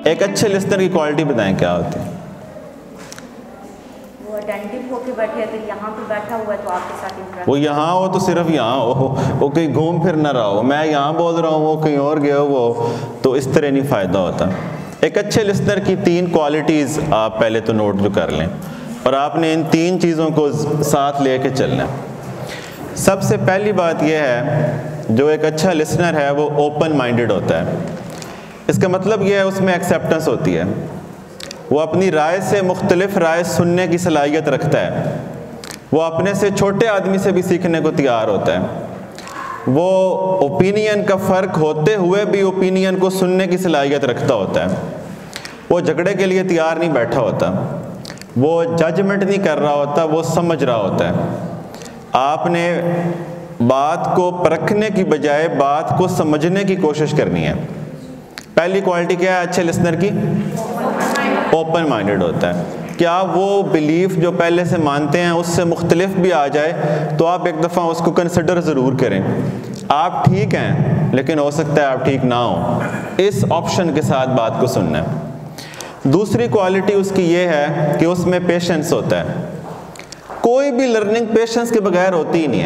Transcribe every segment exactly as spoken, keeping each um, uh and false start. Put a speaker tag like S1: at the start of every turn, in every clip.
S1: ایک اچھے لسنر کی کوالٹی بتائیں کیا ہوتی ہے؟
S2: وہ اٹینٹو ہو کے بیٹھے، اگر یہاں پہ بیٹھا ہوا ہے تو آپ کے ساتھ انٹریکٹ،
S1: وہ یہاں ہو تو صرف یہاں ہو، وہ کہیں گھوم پھر نہ رہا ہو، میں یہاں بول رہا ہوں وہ کہیں اور گیا ہو، وہ تو اس طرح نہیں فائدہ ہوتا۔ ایک اچھے لسنر کی تین کوالٹیز آپ پہلے تو نوٹ جو کر لیں، اور آپ نے ان تین چیزوں کو ساتھ لے کے چلنا ہے۔ سب سے پہلی بات یہ ہے، جو ایک اچھا لسنر ہے وہ اوپن مائنڈڈ ہوتا ہے۔ اس کا مطلب یہ ہے اس میں ایکسیپٹنس ہوتی ہے، وہ اپنی رائے سے مختلف رائے سننے کی صلاحیت رکھتا ہے، وہ اپنے سے چھوٹے آدمی سے بھی سیکھنے کو تیار ہوتا ہے، وہ اوپینین کا فرق ہوتے ہوئے بھی اوپینین کو سننے کی صلاحیت رکھتا ہوتا ہے، وہ جھگڑے کے لیے تیار نہیں بیٹھا ہوتا، وہ ججمنٹ نہیں کر رہا ہوتا، وہ سمجھ رہا ہوتا ہے۔ آپ نے بات کو پرکھنے کی بجائے بات کو سمجھنے کی کوشش کرنی ہے۔ پہلی کوالٹی کیا ہے اچھے لسنر کی؟ اوپن مائنڈڈ ہوتا ہے۔ کیا وہ بلیف جو پہلے سے مانتے ہیں اس سے مختلف بھی آ جائے تو آپ ایک دفعہ اس کو کنسیڈر ضرور کریں۔ آپ ٹھیک ہیں لیکن ہو سکتا ہے آپ ٹھیک نہ ہو، اس آپشن کے ساتھ بات کو سننا ہے۔ دوسری کوالٹی اس کی یہ ہے کہ اس میں پیشنس ہوتا ہے۔ کوئی بھی لرننگ پیشنس کے بغیر ہوتی ہی نہیں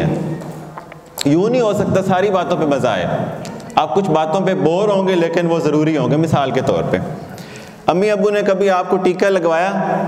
S1: ہے۔ یوں نہیں ہو سکتا ساری باتوں پہ مزہ آئے، آپ کچھ باتوں پہ بور ہوں گے لیکن وہ ضروری ہوں گے۔ مثال کے طور پہ امی ابو نے کبھی آپ کو ٹیکا لگوایا،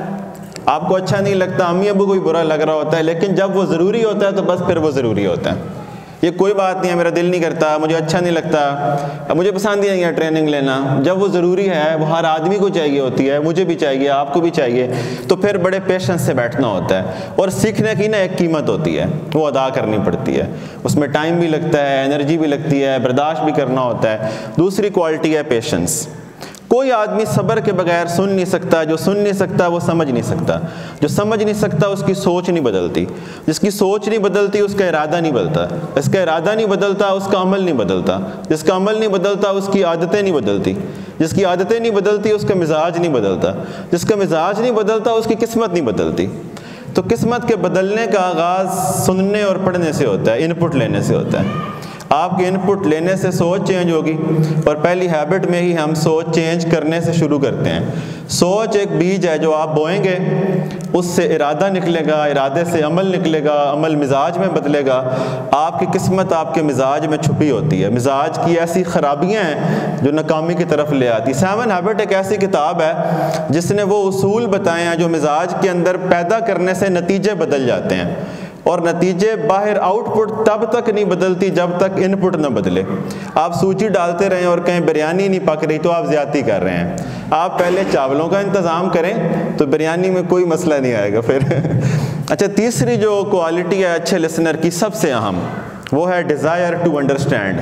S1: آپ کو اچھا نہیں لگتا، امی ابو کو بھی برا لگ رہا ہوتا ہے، لیکن جب وہ ضروری ہوتا ہے تو بس پھر وہ ضروری ہوتا ہے۔ یہ کوئی بات نہیں ہے میرا دل نہیں کرتا، مجھے اچھا نہیں لگتا، مجھے پسند ہی نہیں ہے ٹریننگ لینا، جب وہ ضروری ہے وہ ہر آدمی کو چاہیے ہوتی ہے، مجھے بھی چاہیے، آپ کو بھی چاہیے، تو پھر بڑے پیشنس سے بیٹھنا ہوتا ہے۔ اور سیکھنے کی نا ایک قیمت ہوتی ہے، وہ ادا کرنی پڑتی ہے، اس میں ٹائم بھی لگتا ہے، انرجی بھی لگتی ہے، برداشت بھی کرنا ہوتا ہے۔ دوسری کوالٹی ہے پیشنس۔ کوئی آدمی صبر کے بغیر سن نہیں سکتا، جو سن نہیں سکتا وہ سمجھ نہیں سکتا، جو سمجھ نہیں سکتا اس کی سوچ نہیں بدلتی، جس کی سوچ نہیں بدلتی اس کا ارادہ نہیں بدلتا، اس کا ارادہ نہیں بدلتا اس کا عمل نہیں بدلتا، جس کا عمل نہیں بدلتا اس کی عادتیں نہیں بدلتی، جس کی عادتیں نہیں بدلتی اس کا مزاج نہیں بدلتا، جس کا مزاج نہیں بدلتا اس کی قسمت نہیں بدلتی۔ تو قسمت کے بدلنے کا آغاز سننے اور پڑھنے سے ہوتا ہے، ان پٹ لینے سے ہوتا ہے۔ آپ کے ان پٹ لینے سے سوچ چینج ہوگی، اور پہلی ہیبٹ میں ہی ہم سوچ چینج کرنے سے شروع کرتے ہیں۔ سوچ ایک بیج ہے جو آپ بوئیں گے، اس سے ارادہ نکلے گا، ارادے سے عمل نکلے گا، عمل مزاج میں بدلے گا۔ آپ کی قسمت آپ کے مزاج میں چھپی ہوتی ہے، مزاج کی ایسی خرابیاں ہیں جو ناکامی کی طرف لے آتی۔ سیون ہیبٹ ایک ایسی کتاب ہے جس نے وہ اصول بتائے ہیں جو مزاج کے اندر پیدا کرنے سے نتیجے بدل جاتے ہیں، اور نتیجے باہر آؤٹ پٹ تب تک نہیں بدلتی جب تک ان پٹ نہ بدلے۔ آپ سوچی ڈالتے رہیں اور کہیں بریانی نہیں پک رہی تو آپ زیادتی کر رہے ہیں۔ آپ پہلے چاولوں کا انتظام کریں تو بریانی میں کوئی مسئلہ نہیں آئے گا پھر۔ اچھا، تیسری جو کوالٹی ہے اچھے لسنر کی سب سے اہم، وہ ہے ڈیزائر ٹو انڈرسٹینڈ۔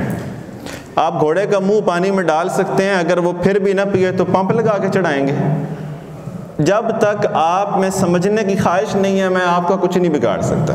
S1: آپ گھوڑے کا منہ پانی میں ڈال سکتے ہیں، اگر وہ پھر بھی نہ پیے تو پمپ لگا کے چڑھائیں گے۔ جب تک آپ میں سمجھنے کی خواہش نہیں ہے میں آپ کا کچھ نہیں بگاڑ سکتا۔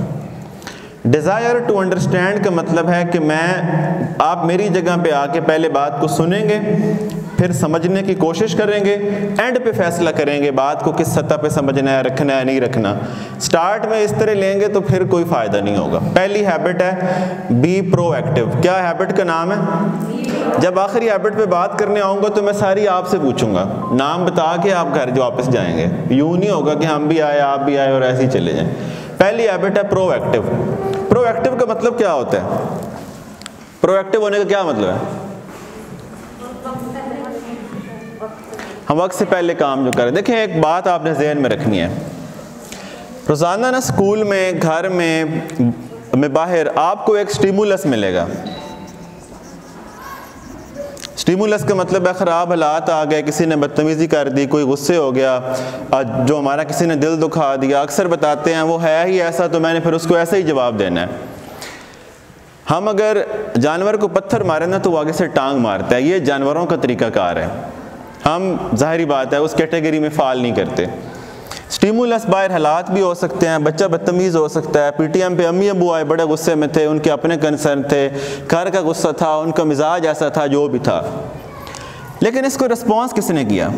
S1: ڈیزائر ٹو انڈرسٹینڈ کا مطلب ہے کہ میں آپ میری جگہ پہ آ کے پہلے بات کو سنیں گے، پھر سمجھنے کی کوشش کریں گے، اینڈ پہ فیصلہ کریں گے بات کو کس سطح پہ سمجھنا ہے، رکھنا ہے نہیں رکھنا۔ سٹارٹ میں اس طرح لیں گے تو پھر کوئی فائدہ نہیں ہوگا۔ پہلی ہیبٹ ہے بی پرو ایکٹیو۔ کیا ہیبٹ کا نام ہے؟ جب آخری ہیبٹ پہ بات کرنے آؤں گا تو میں ساری آپ سے پوچھوں گا، نام بتا کے آپ گھر جو واپس جائیں گے، یوں نہیں ہوگا کہ ہم بھی آئے آپ بھی آئے اور ایسے ہی چلے جائیں۔ پہلی ہیبٹ ہے پرو ایکٹیو۔ پرو ایکٹیو کا مطلب کیا ہوتا ہے؟ پرو ایکٹیو ہونے کا کیا مطلب ہے؟ ہم وقت سے پہلے کام جو کریں۔ دیکھیں ایک بات آپ نے ذہن میں رکھنی ہے، روزانہ نا اسکول میں، گھر میں، میں باہر آپ کو ایک سٹیمولس ملے گا۔ سٹیمولس کا مطلب ہے خراب حالات آ گئے، کسی نے بدتمیزی کر دی، کوئی غصے ہو گیا، جو ہمارا کسی نے دل دکھا دیا۔ اکثر بتاتے ہیں وہ ہے ہی ایسا تو میں نے پھر اس کو ایسا ہی جواب دینا ہے۔ ہم اگر جانور کو پتھر ماریں نا تو وہ آگے سے ٹانگ مارتا ہے، یہ جانوروں کا طریقہ کار ہے، ہم ظاہری بات ہے اس کیٹیگری میں فال نہیں کرتے۔ سٹیمولس باہر حالات بھی ہو سکتے ہیں، بچہ بدتمیز ہو سکتا ہے، پی ٹی ایم پہ امی ابو آئے بڑے غصے میں تھے، ان کے اپنے کنسرن تھے، گھر کا غصہ تھا، ان کا مزاج ایسا تھا، جو بھی تھا، لیکن اس کو رسپانس کس نے کیا؟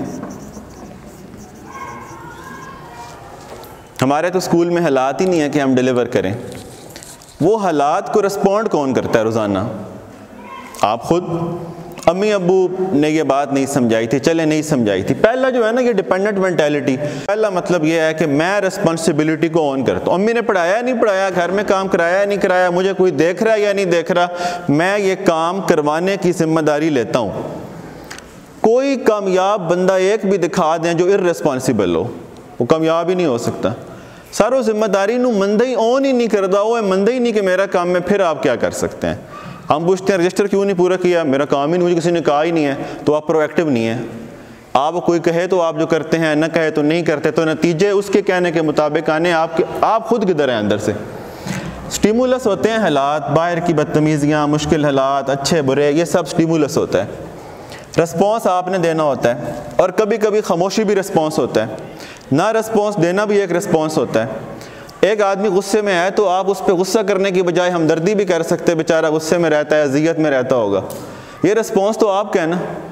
S1: ہمارے تو اسکول میں حالات ہی نہیں ہے کہ ہم ڈیلیور کریں، وہ حالات کو رسپونڈ کون کرتا ہے روزانہ؟ آپ خود۔ امی ابو نے یہ بات نہیں سمجھائی تھی، چلے نہیں سمجھائی تھی. پہلا جو ہے نا یہ ڈیپینڈنٹ مینٹیلٹی، پہلا مطلب یہ ہے کہ میں رسپانسبلٹی کو اون کرتا ہوں. امی نے پڑھایا نہیں پڑھایا، گھر میں کام کرایا نہیں کرایا، مجھے کوئی دیکھ رہا ہے یا نہیں دیکھ رہا، میں یہ کام کروانے کی ذمہ داری لیتا ہوں. کوئی کامیاب بندہ ایک بھی دکھا دیں جو ارریسپانسبل ہو، وہ کامیاب ہی نہیں ہو سکتا. سارو ذمہ داری نو مندہ ہی اون ہی نہیں کردا، وہ مندہ ہی نہیں کہ میرا کام میں، پھر آپ کیا کر سکتے ہیں؟ ہم پوچھتے ہیں رجسٹر کیوں نہیں پورا کیا، میرا کام ہی نہیں، مجھے کسی نے کہا ہی نہیں ہے، تو آپ پرو ایکٹیو نہیں ہیں. آپ کوئی کہے تو آپ جو کرتے ہیں، نہ کہے تو نہیں کرتے، تو نتیجے اس کے کہنے کے مطابق آنے. آپ کے آپ خود کدھر ہیں اندر سے؟ سٹیمولس ہوتے ہیں حالات، باہر کی بدتمیزیاں، مشکل حالات، اچھے برے، یہ سب سٹیمولس ہوتا ہے. رسپانس آپ نے دینا ہوتا ہے، اور کبھی کبھی خاموشی بھی رسپانس ہوتا ہے، نہ رسپانس دینا بھی ایک رسپانس ہوتا ہے. ایک آدمی غصے میں ہے تو آپ اس پہ غصہ کرنے کی بجائے ہمدردی بھی کر سکتے، بیچارہ غصے میں رہتا ہے، اذیت میں رہتا ہوگا، یہ رسپانس تو آپ کا ہے نا.